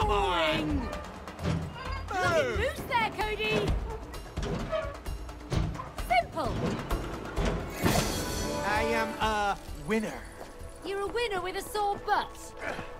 boring. Nothing moves there, Cody. Simple. I am a winner. You're a winner with a sore butt.